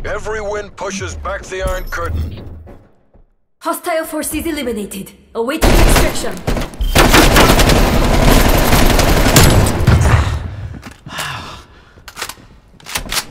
Every win pushes back the Iron Curtain. Hostile forces eliminated. Awaiting extraction.